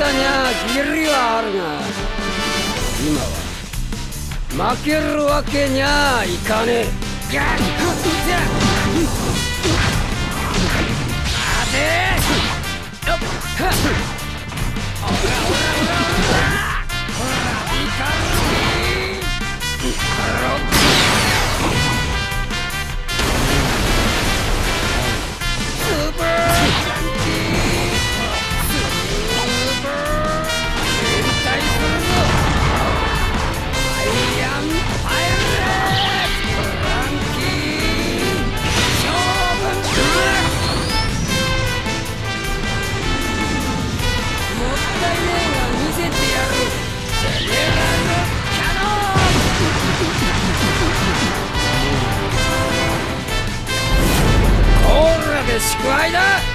にゃ義理はあるが、今は負けるわけにゃいかねえ。待て。祝杯だ。